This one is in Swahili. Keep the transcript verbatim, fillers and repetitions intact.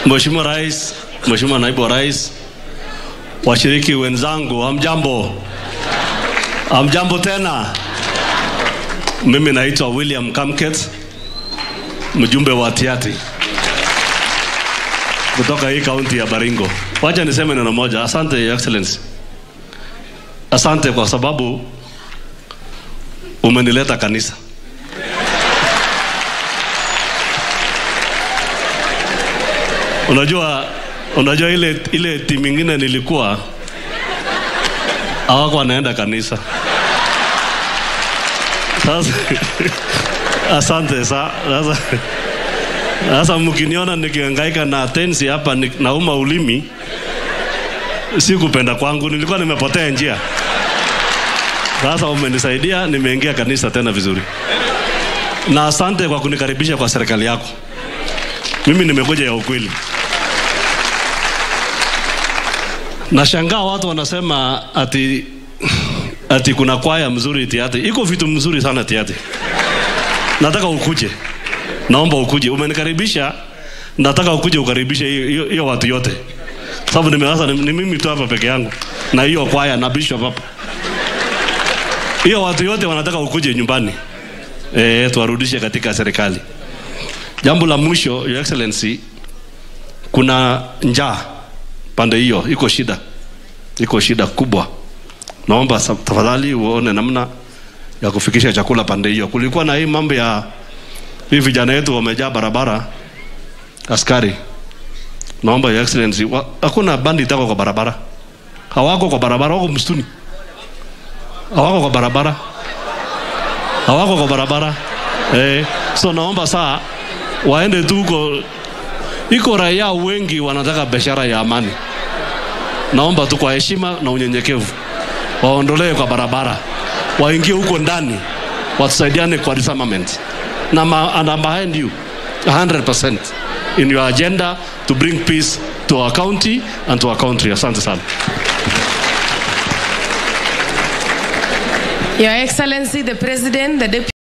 Mheshimiwa Rais, Mheshimiwa Naibu wa Rais, washiriki wenzangu, hamjambo? Hamjambo tena? Mimi naitwa William Kamket, mjumbe wa Tiaty kutoka hii kaunti ya Baringo. Wacha niseme neno moja. Asante Your Excellency. Asante kwa sababu umenileta kanisa. Unajua unajua ile ile timu nyingine nilikuwa hawako wanaenda kanisa. Sasa asante sa sasa sasa mkiniona nikihangaika na tensi hapa nauma ulimi, si kupenda kwangu, nilikuwa nimepotea njia. Sasa umenisaidia, nimeingia kanisa tena vizuri. Na asante kwa kunikaribisha kwa serikali yako. Mimi nimekuja ya ukweli. Nashangaa watu wanasema ati ati kuna kwaya mzuri Tiaty. Iko vitu mzuri sana Tiaty. Nataka ukuje. Naomba ukuje. Umenikaribisha, nataka ukuje ukaribishe hiyo watu yote. Sababu nimeanza ni, ni mimi tu hapa peke yangu na hiyo kwaya na bishop hapa. Hiyo watu yote wanataka ukuje nyumbani. Eh, tuwarudishe katika serikali. Jambo la mwisho, Your Excellency, kuna njaa pande hiyo, iko shida. Iko shida kubwa. Naomba tafadhali uone namna ya kufikisha chakula pande hiyo. Kulikuwa na hii mambo ya hii vijana wetu wamejaa barabara askari. Naomba Your Excellency, hakuna bandi tako kwa barabara. Hawako kwa barabara, wako msituni. Hawako kwa barabara. Hawako kwa barabara. Eh, so naomba saa waende tu huko. Iko raia wengi wanataka biashara ya amani. Naomba tu kwa heshima na unyenyekevu waondolewe kwa barabara, waingie huko ndani, watusaidiane kwa disarmament. Na and I'm behind you one hundred percent in your agenda to bring peace to our county and to our country. Asante sana. Your Excellency, the President, the Deputy